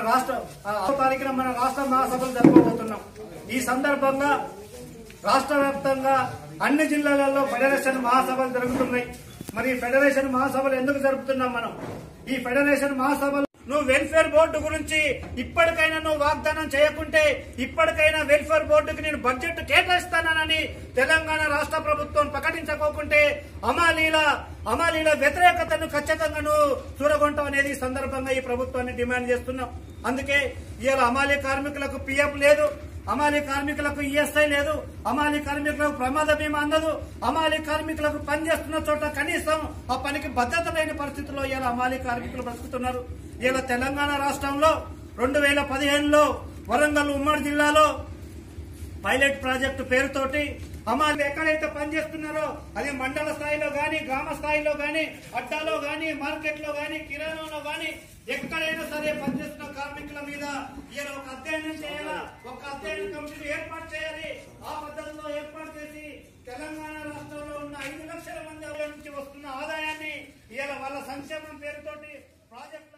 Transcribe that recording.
రాష్ట్ర 6వ తారీఖున మన రాష్ట్ర మహాసభలు జరపబోతున్నాం. ఈ సందర్భంగా రాష్ట్ర వ్యాప్తంగా అన్ని జిల్లాలలో ఫెడరేషన్ మహాసభలు జరుగుతున్నాయి. మరి ఫెడరేషన్ మహాసభలు ఎందుకు జరుపుతున్నాం మనం? ఈ ఫెడరేషన్ మహాసభలు నువ్వు వెల్ఫేర్ బోర్డు గురించి ఇప్పటికైనా నువ్వు వాగ్దానం చేయకుంటే, ఇప్పటికైనా వెల్ఫేర్ బోర్డుకి నేను బడ్జెట్ కేటాయిస్తానని తెలంగాణ రాష్ట్ర ప్రభుత్వం ప్రకటించకోకుంటే అమాలీల వ్యతిరేకతను ఖచ్చితంగా నువ్వు చూరగొంటాం అనేది ఈ సందర్భంగా ఈ ప్రభుత్వాన్ని డిమాండ్ చేస్తున్నాం. అందుకే ఇవాళ అమాలీ కార్మికులకు పిఎఫ్ లేదు, అమాలీ కార్మికులకు ఈఎస్ఐ లేదు, అమాలీ కార్మికులకు ప్రమాద బీమా అందదు, అమాలీ కార్మికులకు పనిచేస్తున్న చోట కనీసం ఆ పనికి భద్రత లేని పరిస్థితుల్లో ఇలా అమాలీ కార్మికులు బ్రతుకుతున్నారు. ఇలా తెలంగాణ రాష్ట్రంలో 2015లో వరంగల్ ఉమ్మడి జిల్లాలో పైలట్ ప్రాజెక్టు పేరుతోటి అమాలి ఎక్కడైతే పనిచేస్తున్నారో అది మండల స్థాయిలో గాని, గ్రామ స్థాయిలో గాని, అడ్డాలో గాని, మార్కెట్ లో గాని, కిరాణంలో గాని ఎక్కడైనా సరే పనిచేస్తున్న కార్మికుల మీద ఇలా ఒక అధ్యయనం చేయాలా, ఒక అధ్యయన కమిటీని ఏర్పాటు చేయాలి. ఆ పద్ధతిలో ఏర్పాటు చేసి తెలంగాణ రాష్ట్రంలో ఉన్న 5 లక్షల మంది నుంచి వస్తున్న ఆదాయాన్ని ఇలా వాళ్ళ సంక్షేమం పేరుతోటి ప్రాజెక్టు